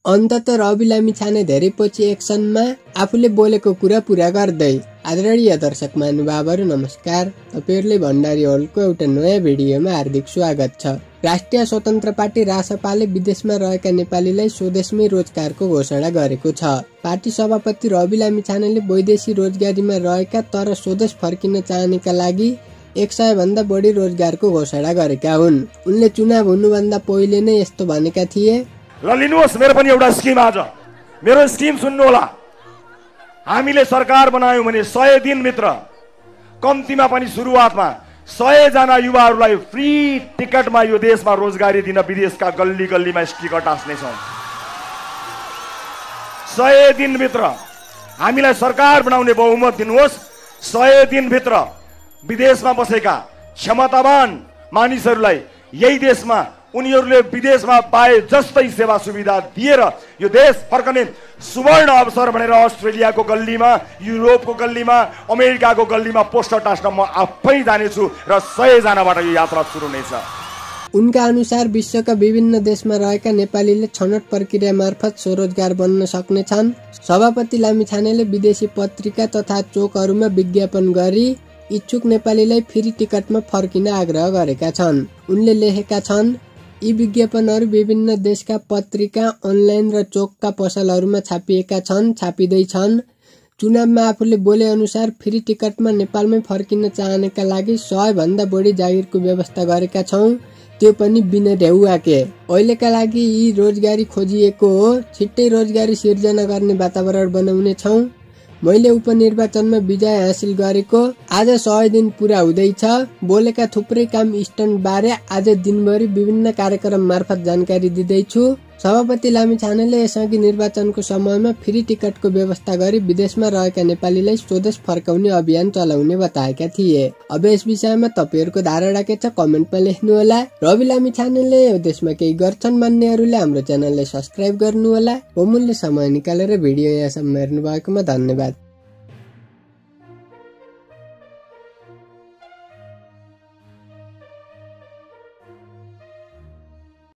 अन्तत रवि लामिछाने धेरै पछि एक्सनमा आफूले बोलेको कुरा पूरा गर्दै। आदरणीय दर्शक महानुभावहरू नमस्कार। तपाईहरुले भण्डारी हलको एउटा नयाँ भिडियोमा हार्दिक स्वागत छ। राष्ट्रिय स्वतन्त्र पार्टी रासपाले विदेशमा रहेका नेपालीलाई स्वदेशमै रोजगारको घोषणा गरेको छ। पार्टी सभापति रवि लामिछानेले वैदेशी रोजगारीमा रहेका तर स्वदेश फर्किन चाहनेका लागि 100 भन्दा बढी रोजगारको घोषणा गरेका हुन्। उनले चुनाव हुनुभन्दा पहिले नै यस्तो भनेका थिए। ल लिनुहोस्, मेरो पनि एउटा स्किम आज, मेरो स्किम सुन्नु होला। हामीले सरकार बनायौं भने 100 दिनभित्र कम्तीमा पनि सुरुवातमा 100 जना युवाहरूलाई फ्री टिकटमा यो देशमा रोजगारी दिन विदेशका गल्ली गल्लीमा टिकट टास्नेछौँ। 100 दिनभित्र हामीलाई सरकार बनाउने बहुमत दिनुहोस्। 100 दिनभित्र विदेशमा बसेका क्षमतावान मानिसहरूलाई यही देशमा उनीहरूले विदेशमा पाए जस्तै सेवा सुविधा दिएर यो देश फर्कने सुवर्ण अवसर भनेर अस्ट्रेलियाको गल्लीमा, युरोपको गल्लीमा, अमेरिकाको गल्लीमा पोस्टर टास्न म आफै जानेछु र 100 जनाबाट यो यात्रा सुरु हुनेछ। उनका अनुसार विश्वका विभिन्न देशमा रहेका नेपालीले छनौट प्रक्रिया मार्फत स्वरोजगार बन्न सक्नेछन्। सभापति लामिछानेले विदेशी पत्रिका तथा चोकहरूमा विज्ञापन गरी इच्छुक नेपालीलाई फ्री टिकटमा फर्किन आग्रह गरेका छन्। उनले लेखेका छन्, यी विज्ञापनहरू विभिन्न देशका पत्रिका, अनलाइन र चोकका पसलहरूमा छापिँदैछन्। चुनावमा आफूले बोले अनुसार फ्री टिकटमा नेपालमै फर्किन चाहनेका लागि 100 भन्दा बढी जागिरको व्यवस्था गरेका छौं, त्यो पनि बिना ढेउवाके। अहिलेका लागि यी रोजगारी खोजिएको हो, छिट्टै रोजगारी सिर्जना गर्ने वातावरण बनाउने छौं। मैले उपनिर्वाचनमा विजय हासिल गरेको आज 100 दिन पूरा हुँदैछ। बोलेका थुप्रै काम स्टन्ट बारे आज दिनभरि विभिन्न कार्यक्रम मार्फत जानकारी दिँदैछु। सभापति लामिछानेले यसअघि निर्वाचनको समयमा फ्री टिकटको व्यवस्था गरी विदेशमा रहेका नेपालीलाई स्वदेश फर्काउने अभियान चलाउने बताएका थिए। अब यस विषयमा तपाईहरुको धारणा के छ कमेन्टमा लेख्नुहोला। रवि लामिछानेले देशमा केही गर्छन् भन्नेहरूले हाम्रो च्यानललाई सब्स्क्राइब गर्नुहोला। बहुमूल्य समय निकालेर भिडियो यहाँसम्म हेर्नु भएकोमा धन्यवाद।